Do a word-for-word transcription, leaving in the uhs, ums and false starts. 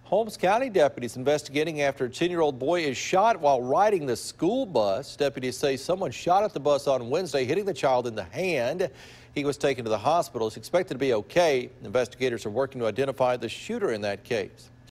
Holmes County deputies investigating after a ten-year-old boy is shot while riding the school bus. Deputies say someone shot at the bus on Wednesday, hitting the child in the hand. He was taken to the hospital. He's expected to be okay. Investigators are working to identify the shooter in that case.